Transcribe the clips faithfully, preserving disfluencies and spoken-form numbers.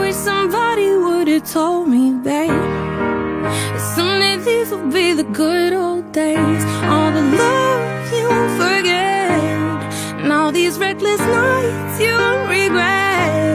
wish somebody would've told me, babe, that someday these will be the good old days. All the love you won't forget, and all these reckless nights you won't regret.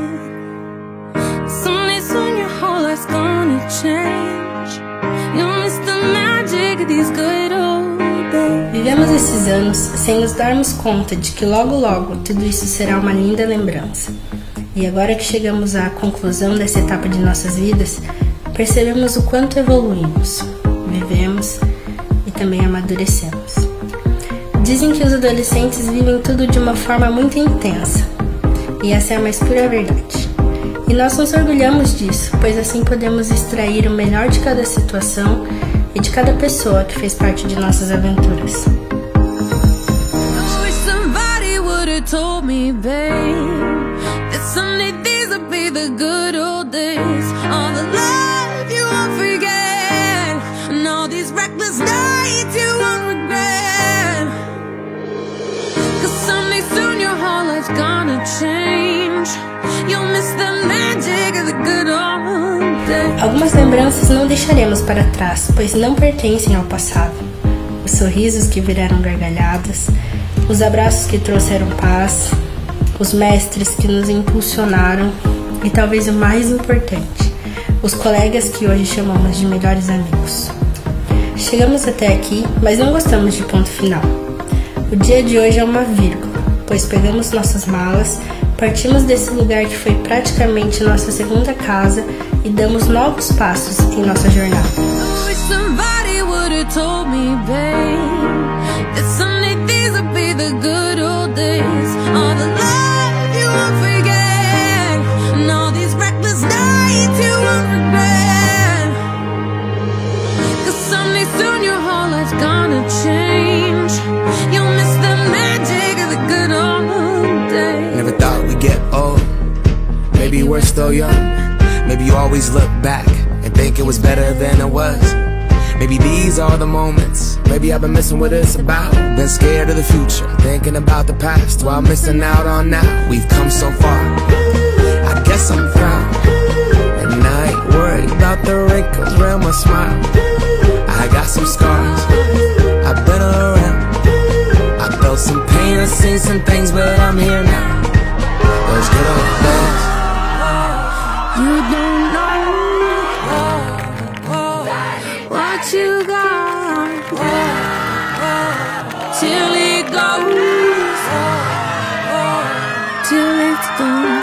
Someday soon your whole life's gonna change. You'll miss the magic of these good old days. Vivemos esses anos sem nos darmos conta de que logo logo tudo isso será uma linda lembrança. E agora que chegamos à conclusão dessa etapa de nossas vidas, percebemos o quanto evoluímos, vivemos e também amadurecemos. Dizem que os adolescentes vivem tudo de uma forma muito intensa, e essa é a mais pura verdade. E nós nos orgulhamos disso, pois assim podemos extrair o melhor de cada situação e de cada pessoa que fez parte de nossas aventuras. Told me, babe, that someday these will be the good old days. All the love you won't forget, and all these reckless nights you won't regret. Cause someday soon your whole life's gonna change. You'll miss the magic of the good old days. Algumas lembranças não deixaremos para trás, pois não pertencem ao passado. Os sorrisos que viraram gargalhadas, os abraços que trouxeram paz, os mestres que nos impulsionaram e talvez o mais importante, os colegas que hoje chamamos de melhores amigos. Chegamos até aqui, mas não gostamos de ponto final. O dia de hoje é uma vírgula, pois pegamos nossas malas, partimos desse lugar que foi praticamente nossa segunda casa e damos novos passos em nossa jornada. The good old days, all the love you won't forget, and all these reckless nights you won't regret. Cause someday soon your whole life's gonna change. You'll miss the magic of the good old days. Never thought we'd get old. Maybe we're still young. Maybe you always look back and think it was better than it was. Maybe these are the moments. Maybe I've been missing what it's about. Been scared of the future, thinking about the past, while missing out on now. We've come so far, I guess I'm proud. And I ain't worried about the wrinkles around my smile. I got some scars, I've been around. I felt some pain, I've seen some things, but I'm here now. Those good old days. You don't know what you got till it goes, till it's gone.